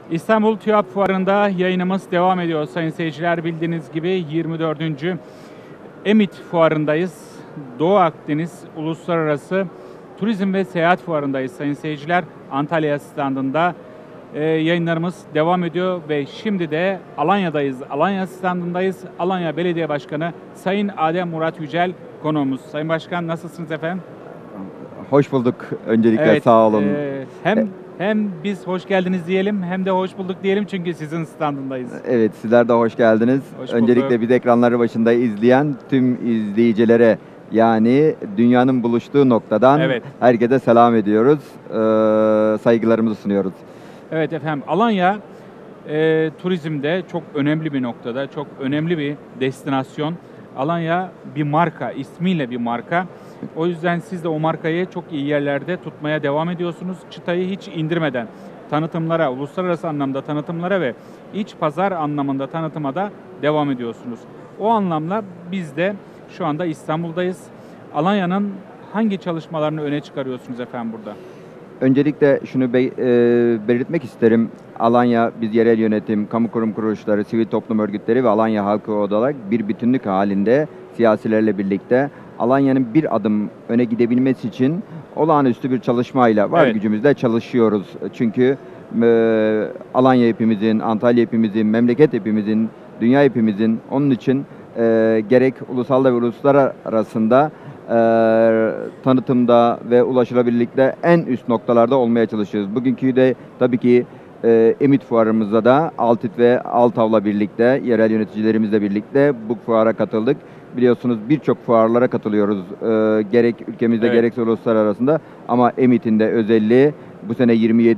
İstanbul TÜYAP Fuarı'nda yayınımız devam ediyor sayın seyirciler. Bildiğiniz gibi 24. EMİT Fuarı'ndayız. Doğu Akdeniz Uluslararası Turizm ve Seyahat Fuarı'ndayız sayın seyirciler. Antalya standında yayınlarımız devam ediyor ve şimdi de Alanya'dayız. Alanya standındayız. Alanya Belediye Başkanı Sayın Adem Murat Yücel konuğumuz. Sayın Başkan, nasılsınız efendim? Hoş bulduk. Öncelikle Evet, sağ olun. hem biz hoş geldiniz diyelim hem de hoş bulduk diyelim çünkü sizin standındayız. Evet, sizler de hoş geldiniz. Hoş Öncelikle bulduk. biz ekranları başında izleyen tüm izleyicilere, yani dünyanın buluştuğu noktadan Evet. herkese selam ediyoruz. Saygılarımızı sunuyoruz. Evet efendim, Alanya turizmde çok önemli bir noktada, çok önemli bir destinasyon. Alanya bir marka, ismiyle bir marka. O yüzden siz de o markayı çok iyi yerlerde tutmaya devam ediyorsunuz. Çıtayı hiç indirmeden tanıtımlara, uluslararası anlamda tanıtımlara ve iç pazar anlamında tanıtıma da devam ediyorsunuz. O anlamda biz de şu anda İstanbul'dayız. Alanya'nın hangi çalışmalarını öne çıkarıyorsunuz efendim burada? Öncelikle şunu belirtmek isterim. Alanya, biz yerel yönetim, kamu kurum kuruluşları, sivil toplum örgütleri ve Alanya halkı olarak bir bütünlük halinde siyasilerle birlikte Alanya'nın bir adım öne gidebilmesi için olağanüstü bir çalışmayla var Evet. gücümüzle çalışıyoruz. Çünkü Alanya hepimizin, Antalya hepimizin, memleket hepimizin, dünya hepimizin. Onun için gerek ulusal ve uluslararasında tanıtımda ve ulaşılabilirlikte en üst noktalarda olmaya çalışıyoruz. Bugünkü de tabii ki EMİT fuarımızda da Altit ve Altav'la birlikte, yerel yöneticilerimizle birlikte bu fuara katıldık. Biliyorsunuz birçok fuarlara katılıyoruz. Gerek ülkemizde Evet. gerekse uluslararasında, ama EMİT'in de özelliği bu sene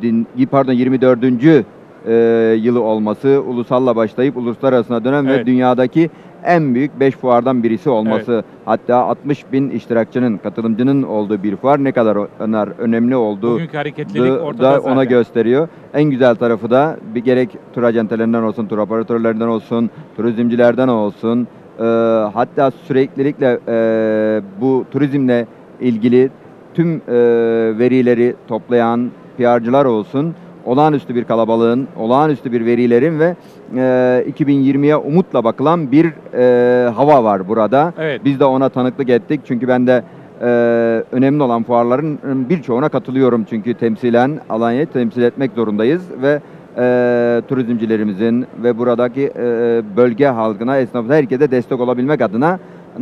24. Yılı olması, ulusalla başlayıp uluslararasına dönen Evet. ve dünyadaki en büyük 5 fuardan birisi olması. Hatta 60 bin iştirakçının, katılımcının olduğu bir fuar ne kadar önemli olduğu Bugünkü hareketlilik da ortada ona zaten. gösteriyor. En güzel tarafı da bir gerek tur acentelerinden olsun, tur operatörlerinden olsun, turizmcilerden olsun, hatta süreklilikle bu turizmle ilgili tüm verileri toplayan PR'cılar olsun, olağanüstü bir kalabalığın, olağanüstü bir verilerin ve 2020'ye umutla bakılan bir hava var burada. Evet. Biz de ona tanıklık ettik. Çünkü ben de önemli olan fuarların birçoğuna katılıyorum. Çünkü temsilen Alanya'yı temsil etmek zorundayız ve turizmcilerimizin ve buradaki bölge halkına, esnafına, herkese destek olabilmek adına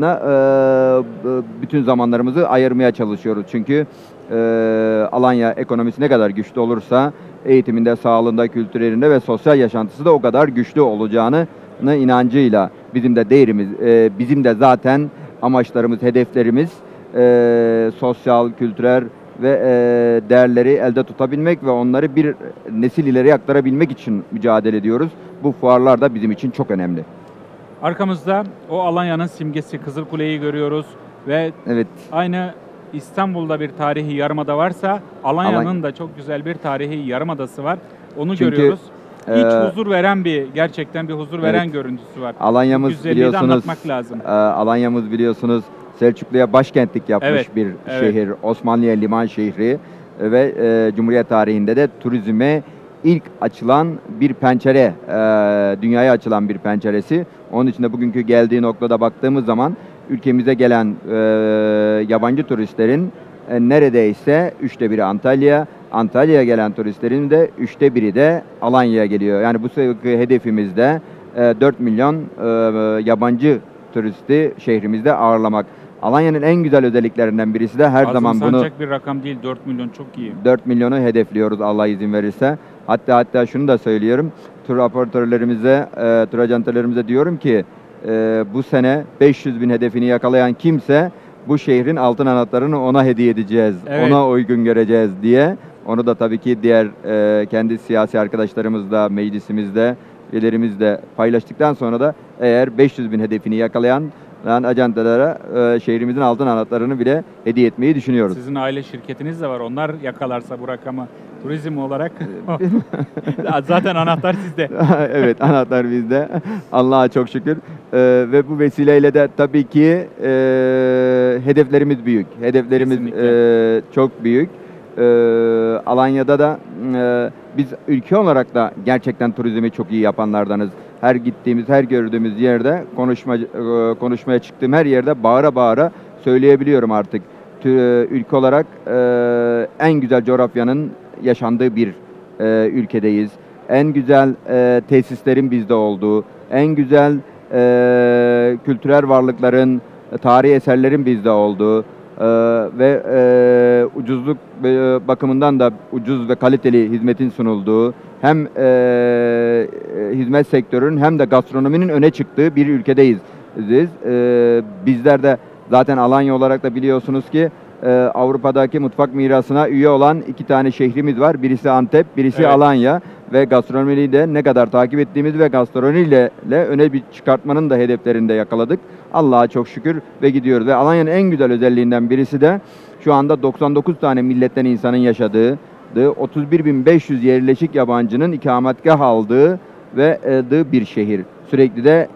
bütün zamanlarımızı ayırmaya çalışıyoruz. Çünkü Alanya ekonomisi ne kadar güçlü olursa eğitiminde, sağlığında, kültürlerinde ve sosyal yaşantısı da o kadar güçlü olacağını inancıyla bizim de değerimiz, bizim de zaten amaçlarımız, hedeflerimiz sosyal, kültürel ve değerleri elde tutabilmek ve onları bir nesil ileriye aktarabilmek için mücadele ediyoruz. Bu fuarlar da bizim için çok önemli. Arkamızda o Alanya'nın simgesi Kızılkule'yi görüyoruz ve Evet. aynı İstanbul'da bir tarihi yarımada varsa Alanya'nın da çok güzel bir tarihi yarımadası var. Onu Çünkü, görüyoruz. İç e, huzur veren gerçekten bir huzur veren görüntüsü var. Bu Alanya'mız güzelliği de biliyorsunuz, anlatmak lazım. Alanya'mız biliyorsunuz Selçuklu'ya başkentlik yapmış Evet, bir evet. şehir. Osmanlı'ya liman şehri ve Cumhuriyet tarihinde de turizme ilk açılan bir pencere, dünyaya açılan bir penceresi. Onun için de bugünkü geldiği noktada baktığımız zaman ülkemize gelen yabancı turistlerin neredeyse 1/3 Antalya, Antalya'ya gelen turistlerin de 1/3 de Alanya'ya geliyor. Yani bu seneki hedefimizde 4 milyon yabancı turisti şehrimizde ağırlamak. Alanya'nın en güzel özelliklerinden birisi de her zaman bunu Azımsanacak bir rakam değil, 4 milyon çok iyi. 4 milyonu hedefliyoruz Allah izin verirse. Hatta şunu da söylüyorum. Tur operatörlerimize, tur acentelerimize diyorum ki bu sene 500 bin hedefini yakalayan kimse bu şehrin altın anahtarını ona hediye edeceğiz. Evet. Ona uygun göreceğiz diye. Onu da tabii ki diğer kendi siyasi arkadaşlarımızla, meclisimizde, üyelerimizle paylaştıktan sonra da eğer 500 bin hedefini yakalayan acentelere şehrimizin altın anahtarını bile hediye etmeyi düşünüyoruz. Sizin aile şirketiniz de var. Onlar yakalarsa bu rakamı turizm olarak zaten anahtar sizde. Evet, anahtar bizde. Allah'a çok şükür. Ve bu vesileyle de tabii ki hedeflerimiz büyük. Hedeflerimiz çok büyük. Alanya'da da biz ülke olarak da gerçekten turizmi çok iyi yapanlardanız. Her gittiğimiz, her gördüğümüz yerde konuşmaya çıktığım her yerde bağıra bağıra söyleyebiliyorum artık. Ülke olarak en güzel coğrafyanın yaşandığı bir ülkedeyiz. En güzel tesislerin bizde olduğu, en güzel kültürel varlıkların, tarihi eserlerin bizde olduğu ve ucuzluk bakımından da ucuz ve kaliteli hizmetin sunulduğu, hem hizmet sektörünün hem de gastronominin öne çıktığı bir ülkedeyiz. Bizler de zaten Alanya olarak da biliyorsunuz ki Avrupa'daki mutfak mirasına üye olan 2 tane şehrimiz var. Birisi Antep, birisi Evet. Alanya ve gastronomiyi de ne kadar takip ettiğimiz ve gastronomiyle öne bir çıkartmanın da hedeflerinde yakaladık. Allah'a çok şükür ve gidiyoruz. Ve Alanya'nın en güzel özelliğinden birisi de şu anda 99 tane milletten insanın yaşadığı, 31.500 yerleşik yabancının ikametgah aldığı ve bir şehir. Sürekli de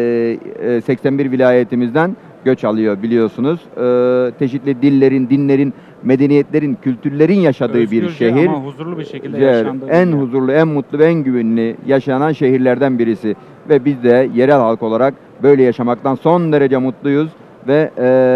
81 vilayetimizden göç alıyor biliyorsunuz. Çeşitli dillerin, dinlerin, medeniyetlerin, kültürlerin yaşadığı bir Özgürce şehir. ama huzurlu bir şekilde yaşandığı bir En yer. huzurlu, en mutlu ve en güvenli yaşanan şehirlerden birisi. Ve biz de yerel halk olarak böyle yaşamaktan son derece mutluyuz. Ve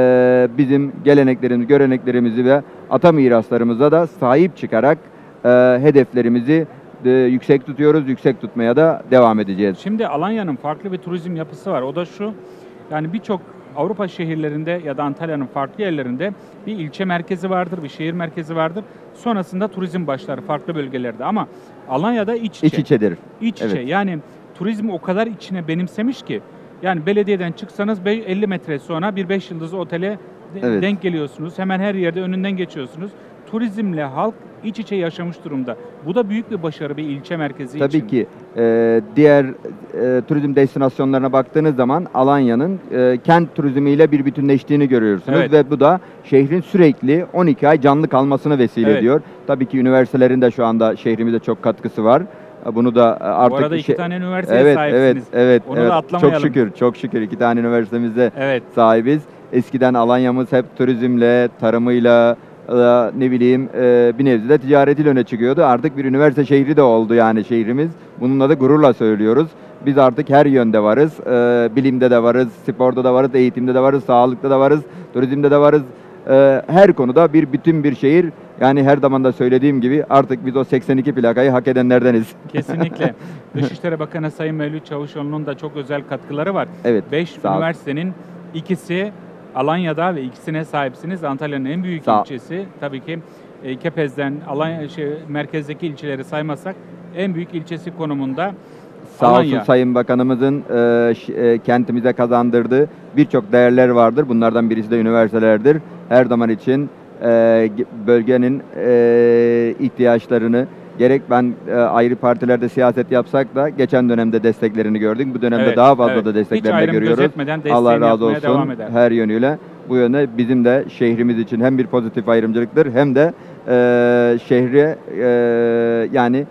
bizim geleneklerimizi, göreneklerimizi ve ata miraslarımıza da sahip çıkarak hedeflerimizi yüksek tutuyoruz, yüksek tutmaya da devam edeceğiz. Şimdi Alanya'nın farklı bir turizm yapısı var. O da şu, yani birçok Avrupa şehirlerinde ya da Antalya'nın farklı yerlerinde bir ilçe merkezi vardır, bir şehir merkezi vardır. Sonrasında turizm başlar farklı bölgelerde ama Alanya'da iç içe. İç içedir. İç içe. Evet. Yani turizmi o kadar içine benimsemiş ki yani belediyeden çıksanız 50 metre sonra bir 5 yıldızlı otele Evet. denk geliyorsunuz. Hemen her yerde önünden geçiyorsunuz. Turizmle halk iç içe yaşamış durumda. Bu da büyük bir başarı bir ilçe merkezi için. Tabii ki diğer turizm destinasyonlarına baktığınız zaman Alanya'nın kent turizmiyle bir bütünleştiğini görüyorsunuz. Evet. Ve bu da şehrin sürekli 12 ay canlı kalmasını vesile Evet. ediyor. Tabii ki üniversitelerin de şu anda şehrimize çok katkısı var. Bunu da artık... Bu arada 2 tane üniversiteye Evet, sahipsiniz. evet. Onu da atlamayalım. Çok şükür 2 tane üniversitemizde Evet. sahibiz. Eskiden Alanya'mız hep turizmle, tarımıyla, ne bileyim bir nebze de ticaretiyle öne çıkıyordu. Artık bir üniversite şehri de oldu yani şehrimiz. Bununla da gururla söylüyoruz. Biz artık her yönde varız. Bilimde de varız, sporda da varız, eğitimde de varız, sağlıkta da varız, turizmde de varız. Her konuda bir bütün bir şehir. Yani her zaman da söylediğim gibi artık biz o 82 plakayı hak edenlerdeniz. Kesinlikle. Dışişleri Bakanı Sayın Mevlüt Çavuşoğlu'nun da çok özel katkıları var. Evet. 5 sağ ol. üniversitenin ikisi Alanya'da ve ikisine sahipsiniz. Antalya'nın en büyük Sağ ol. ilçesi. Tabii ki Kepez'den Alanya merkezdeki ilçeleri saymazsak en büyük ilçesi konumunda Sağ Alanya. olsun Sayın Bakanımızın kentimize kazandırdığı birçok değerler vardır. Bunlardan birisi de üniversitelerdir. Her zaman için bölgenin ihtiyaçlarını gerek ben ayrı partilerde siyaset yapsak da geçen dönemde desteklerini gördük. Bu dönemde Evet, daha fazla evet. da Hiç desteklerini ayrım görüyoruz. gözetmeden desteğini Allah razı yapmaya devam olsun eder. her yönüyle. Bu yöne bizim de şehrimiz için hem bir pozitif ayrımcılıktır hem de şehre yani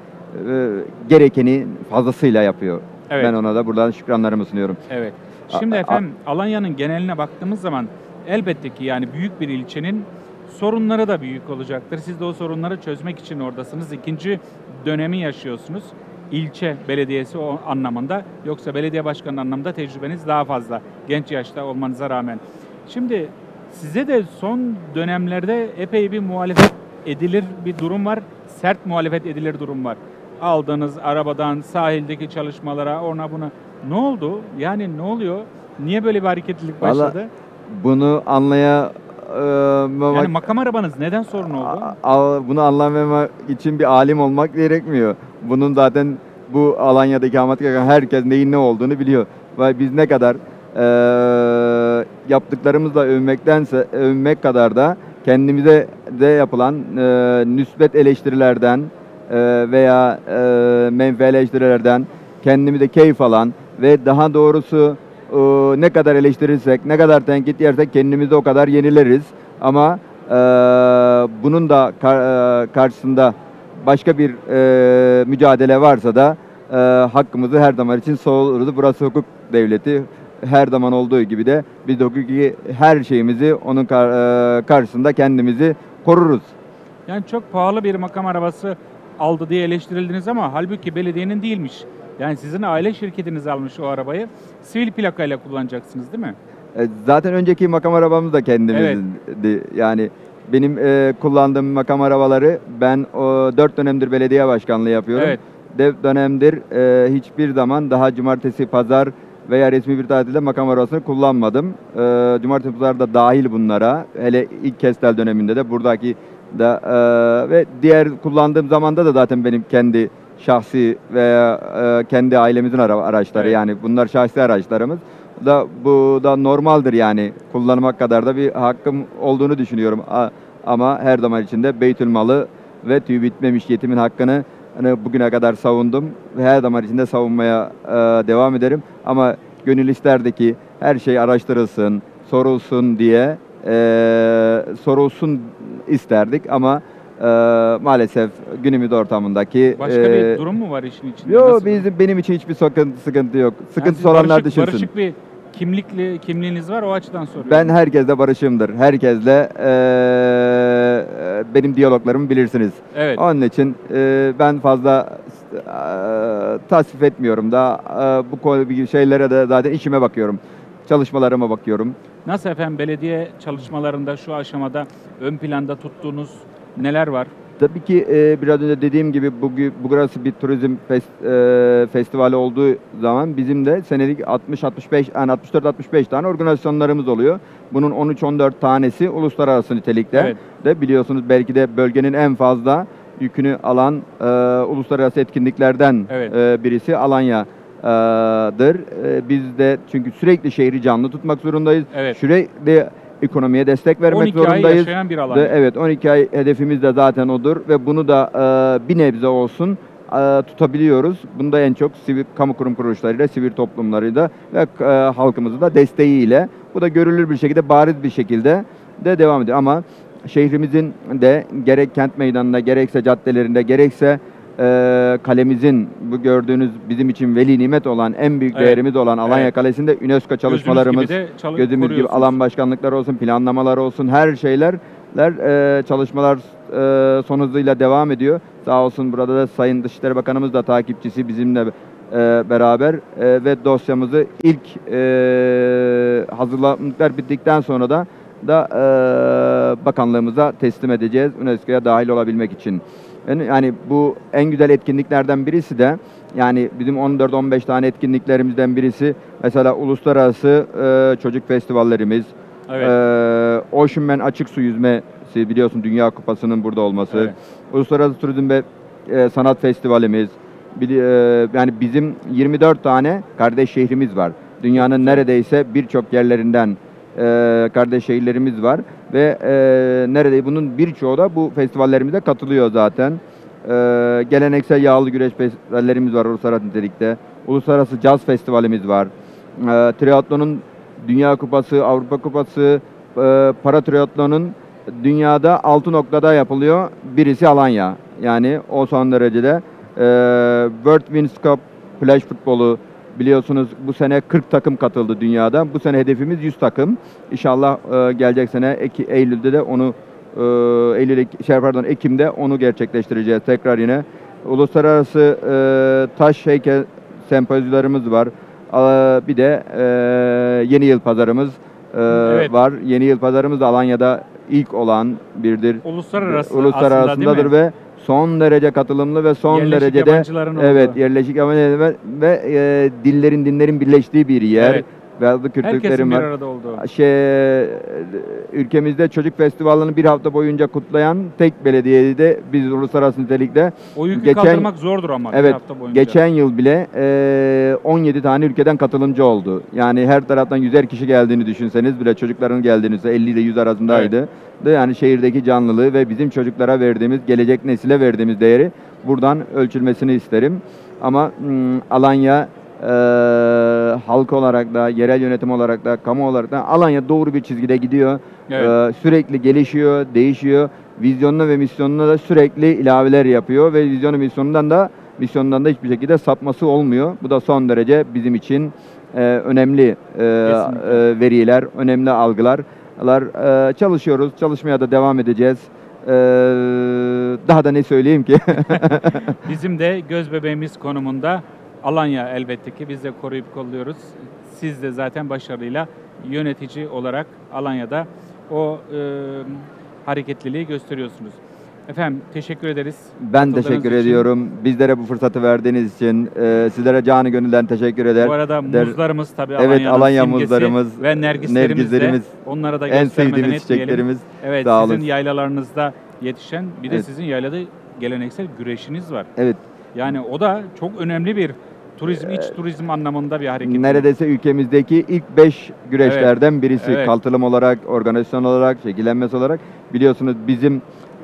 gerekeni fazlasıyla yapıyor. Evet. Ben ona da buradan şükranlarımı sunuyorum. Evet. Şimdi efendim Alanya'nın geneline baktığımız zaman elbette ki yani büyük bir ilçenin sorunları da büyük olacaktır. Siz de o sorunları çözmek için oradasınız. İkinci dönemi yaşıyorsunuz. İlçe belediyesi o anlamında. Yoksa belediye başkanı anlamında tecrübeniz daha fazla. Genç yaşta olmanıza rağmen. Şimdi size de son dönemlerde epey bir muhalefet edilir bir durum var. Sert muhalefet edilir durum var. Aldığınız arabadan sahildeki çalışmalara ona buna. Ne oldu? Yani ne oluyor? Niye böyle bir hareketlilik başladı? Bunu Yani makam arabanız neden sorun oldu? Bunu anlamamak için bir alim olmak gerekmiyor. Bunun zaten bu Alanya'da ikamet eden herkes neyin ne olduğunu biliyor. Ve biz ne kadar yaptıklarımızla övmek kadar da kendimize de yapılan müsbet eleştirilerden veya menfi eleştirilerden kendimize keyif alan ve daha doğrusu ne kadar eleştirirsek, ne kadar tenkit yersek kendimizi o kadar yenileriz. Ama bunun da karşısında başka bir mücadele varsa da hakkımızı her zaman için savunuruz. Burası hukuk devleti. Her zaman olduğu gibi de biz de hukuki her şeyimizi onun karşısında kendimizi koruruz. Yani çok pahalı bir makam arabası aldı diye eleştirildiniz ama halbuki belediyenin değilmiş. Yani sizin aile şirketiniz almış o arabayı. Sivil plakayla kullanacaksınız değil mi? Zaten önceki makam arabamız da kendimizdi. Yani benim kullandığım makam arabaları ben 4 dönemdir belediye başkanlığı yapıyorum. Evet. 4 dönemdir hiçbir zaman daha cumartesi, pazar veya resmi bir tatilde makam arabasını kullanmadım. Cumartesi, pazar da dahil bunlara. Hele ilk Kestel döneminde de buradaki da ve diğer kullandığım zamanda da zaten benim kendi şahsi veya kendi ailemizin araçları, Evet. yani bunlar şahsi araçlarımız. Bu da normaldir, yani kullanmak kadar da bir hakkım olduğunu düşünüyorum. Ama her zaman içinde Beytülmalı ve tüy bitmemiş yetimin hakkını hani bugüne kadar savundum ve her zaman içinde savunmaya devam ederim. Ama gönül isterdi ki her şey araştırılsın, sorulsun diye sorulsun isterdik ama maalesef günümüz ortamındaki Başka bir durum mu var işin içinde? yok, Nasıl? benim için hiçbir sıkıntı yok. Yani Sıkıntısı siz olanlar düşünsün. barışık bir kimliğiniz var, o açıdan soruyorum. Ben herkesle barışığımdır. Herkesle benim diyaloglarımı bilirsiniz. Evet. Onun için ben fazla tasvip etmiyorum da bu konu gibi şeylere de zaten işime bakıyorum. Çalışmalarıma bakıyorum. Nasıl efendim, belediye çalışmalarında şu aşamada ön planda tuttuğunuz neler var? Tabii ki biraz önce dediğim gibi burası bir turizm festivali olduğu zaman bizim de senelik 60-65 yani 64-65 tane organizasyonlarımız oluyor. Bunun 13-14 tanesi uluslararası nitelikte. Evet. De biliyorsunuz, belki de bölgenin en fazla yükünü alan uluslararası etkinliklerden Evet. birisi Alanya'dır. Biz de çünkü sürekli şehri canlı tutmak zorundayız. Evet. Sürekli ekonomiye destek vermek 12 ay zorundayız. yaşayan bir alan. Evet, 12 ay hedefimiz de zaten odur ve bunu da bir nebze olsun tutabiliyoruz. Bunu da en çok sivil kamu kurum kuruluşlarıyla, sivil toplumlarıyla ve halkımızın da desteğiyle, bu da görülür bir şekilde, bariz bir şekilde de devam ediyor. Ama şehrimizin de gerek kent meydanında, gerekse caddelerinde, gerekse kalemizin, bu gördüğünüz bizim için veli nimet olan, en büyük Evet. değerimiz olan Alanya Evet. Kalesi'nde UNESCO çalışmalarımız, gözümüz gibi koruyorsunuz. alan başkanlıkları olsun, planlamalar olsun, her şeyler çalışmalar son hızıyla devam ediyor. Sağ olsun, burada da Sayın Dışişleri Bakanımız da takipçisi bizimle beraber ve dosyamızı ilk hazırlıklar bittikten sonra da bakanlığımıza teslim edeceğiz UNESCO'ya dahil olabilmek için. Yani bu en güzel etkinliklerden birisi de, yani bizim 14-15 tane etkinliklerimizden birisi mesela uluslararası çocuk festivallerimiz, Evet. Ocean Man açık su yüzmesi, biliyorsun Dünya Kupası'nın burada olması, Evet. Uluslararası Turizm ve Sanat Festivalimiz, yani bizim 24 tane kardeş şehrimiz var. Dünyanın neredeyse birçok yerlerinden kardeş şehirlerimiz var ve neredeyse bunun birçoğu da bu festivallerimize katılıyor zaten. Geleneksel yağlı güreş festivallerimiz var uluslararası nitelikte. Uluslararası caz festivalimiz var. Triatlonun Dünya Kupası, Avrupa Kupası, para triatlonun dünyada 6 noktada yapılıyor. Birisi Alanya. Yani o son derecede. World Wings Cup plaj futbolu, biliyorsunuz bu sene 40 takım katıldı dünyada. Bu sene hedefimiz 100 takım. İnşallah gelecek sene Eylül'de de onu Ekim'de onu gerçekleştireceğiz tekrar yine. Uluslararası taş heykel sempozyumlarımız var. Bir de Yeni Yıl Pazarımız Evet. var. Yeni Yıl Pazarımız da Alanya'da ilk olan birdir. Uluslararasıdır ve son derece katılımlı ve son Yerleşik derecede yabancıların evet, olduğu. yerleşik yabancı ve dinlerin birleştiği bir yer. Evet. Bazı Kürtlerin Herkesin bir var. arada olduğu. Ülkemizde çocuk festivalini bir hafta boyunca kutlayan tek belediyeydi de biz uluslararası nitelikte. O yükü kaldırmak zordur ama bir Evet, hafta boyunca. geçen yıl bile 17 tane ülkeden katılımcı oldu. Yani her taraftan 100'er kişi geldiğini düşünseniz bile, çocukların geldiğini, 50 ile 100 arasındaydı. Yani şehirdeki canlılığı ve bizim çocuklara verdiğimiz, gelecek nesile verdiğimiz değeri buradan ölçülmesini isterim. Ama Alanya halk olarak da, yerel yönetim olarak da, kamu olarak da Alanya doğru bir çizgide gidiyor. Evet. Sürekli gelişiyor, değişiyor. Vizyonuna ve misyonuna da sürekli ilaveler yapıyor ve vizyonu misyonundan da hiçbir şekilde sapması olmuyor. Bu da son derece bizim için önemli veriler, önemli algılar. Çalışıyoruz, çalışmaya da devam edeceğiz. Daha da ne söyleyeyim ki? Bizim de göz bebeğimiz konumunda Alanya elbette ki biz de koruyup kolluyoruz. Siz de zaten başarıyla yönetici olarak Alanya'da o hareketliliği gösteriyorsunuz. Efendim teşekkür ederiz. Ben Katıldığınız teşekkür için. ediyorum. Bizlere bu fırsatı verdiğiniz için sizlere canı gönülden teşekkür eder. Bu arada muzlarımız tabii Evet, Alanya'nın Alanya simgesi muzlarımız, ve nergislerimiz de nergislerimiz, onlara da en göstermeden sevdiğimiz etmeyelim. çiçeklerimiz. Evet, Sağ sizin olun. yaylalarınızda yetişen bir de Evet. sizin yaylada geleneksel güreşiniz var. Evet. Yani o da çok önemli bir turizm, iç turizm anlamında bir hareket. Neredeyse ülkemizdeki ilk 5 güreşlerden birisi. Evet. Kaltılım olarak, organizasyon olarak, şekillenmesi olarak. Biliyorsunuz bizim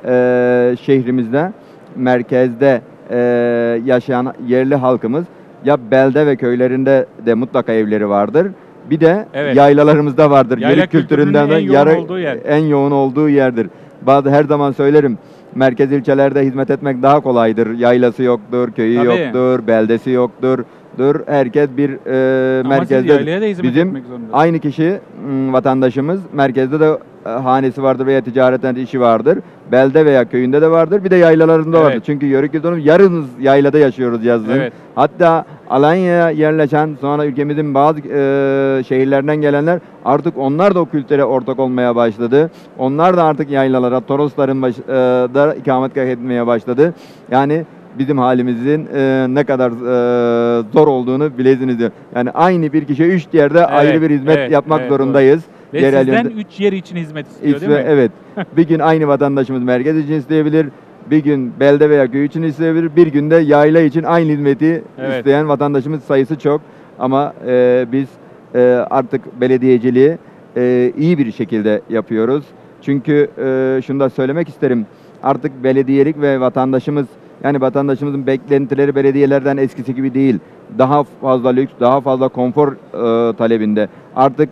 şehrimizde, merkezde yaşayan yerli halkımız ya belde ve köylerinde de mutlaka evleri vardır. Bir de Evet. yaylalarımızda vardır. Yayla Yörük kültüründen kültürünün de en yoğun olduğu yer. en yoğun olduğu yerdir. Her zaman söylerim. Merkez ilçelerde hizmet etmek daha kolaydır. Yaylası yoktur, köyü Tabii. yoktur, beldesi yoktur. Herkes bir Ama siz merkezde. yaylaya da hizmet Bizim etmek zorundasınız. aynı kişi vatandaşımız merkezde de hanesi vardır veya ticareten işi vardır. Belde veya köyünde de vardır. Bir de yaylalarında Evet. vardır. Çünkü yörük kültürümüz yarımız yaylada yaşıyoruz yazın. Evet. Hatta Alanya'ya yerleşen sonra ülkemizin bazı şehirlerden gelenler artık onlar da o kültüre ortak olmaya başladı. Onlar da artık yaylalara, Torosların da ikametgah etmeye başladı. Yani bizim halimizin ne kadar zor olduğunu bilesiniz diyor. Yani aynı bir kişiye 3 yerde ayrı bir hizmet yapmak zorundayız. Ve Yerel sizden yönetim- 3 yer için hizmet istiyor değil mi? Evet. Bir gün aynı vatandaşımız merkez için isteyebilir. Bir gün belde veya köy için isteyebilir. Bir gün de yayla için aynı hizmeti Evet. isteyen vatandaşımız sayısı çok. Ama biz artık belediyeciliği iyi bir şekilde yapıyoruz. Çünkü şunu da söylemek isterim. Artık belediyelik ve vatandaşımızın beklentileri belediyelerden eskisi gibi değil. Daha fazla lüks, daha fazla konfor talebinde. Artık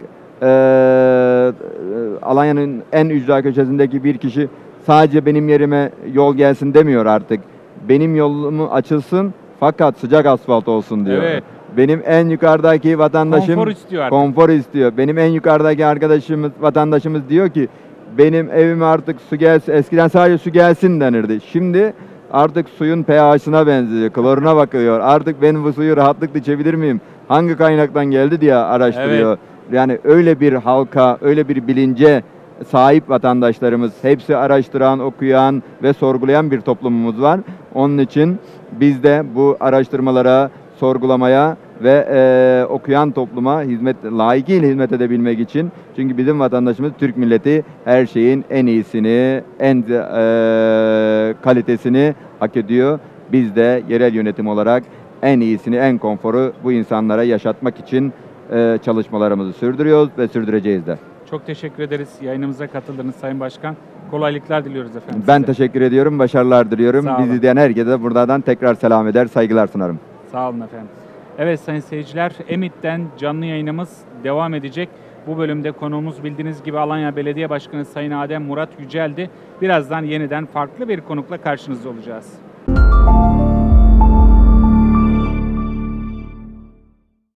Alanya'nın en ücra köşesindeki bir kişi sadece benim yerime yol gelsin demiyor artık. Benim yolumu açılsın fakat sıcak asfalt olsun diyor. Evet. Benim en yukarıdaki vatandaşım Konfor istiyor artık. konfor istiyor. Benim en yukarıdaki vatandaşımız diyor ki benim evime artık su gelsin. Eskiden sadece su gelsin denirdi. Şimdi artık suyun pH'ına benziyor. Kloruna bakıyor. Artık ben bu suyu rahatlıkla içebilir miyim? Hangi kaynaktan geldi diye araştırıyor. Evet. Yani öyle bir halka, öyle bir bilince sahip vatandaşlarımız, hepsi araştıran, okuyan ve sorgulayan bir toplumumuz var. Onun için biz de bu araştırmalara, sorgulamaya ve okuyan topluma layıkıyla hizmet edebilmek için, çünkü bizim vatandaşımız Türk milleti her şeyin en iyisini, en kalitesini hak ediyor. Biz de yerel yönetim olarak en iyisini, en konforu bu insanlara yaşatmak için çalışmalarımızı sürdürüyoruz ve sürdüreceğiz de. Çok teşekkür ederiz. Yayınımıza katıldınız Sayın Başkan. Kolaylıklar diliyoruz efendim. Ben size. teşekkür ediyorum, başarılar diliyorum. Sağ olun. Bizi izleyen herkese de buradan tekrar selam eder, saygılar sunarım. Sağ olun efendim. Evet sayın seyirciler, Emit'ten canlı yayınımız devam edecek. Bu bölümde konuğumuz bildiğiniz gibi Alanya Belediye Başkanı Sayın Adem Murat Yücel'di. Birazdan yeniden farklı bir konukla karşınızda olacağız.